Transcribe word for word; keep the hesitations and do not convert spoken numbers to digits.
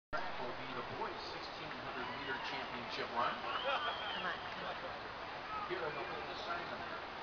Will be the boys' sixteen hundred meter championship run. Come on, come on. Here in the Linda Simon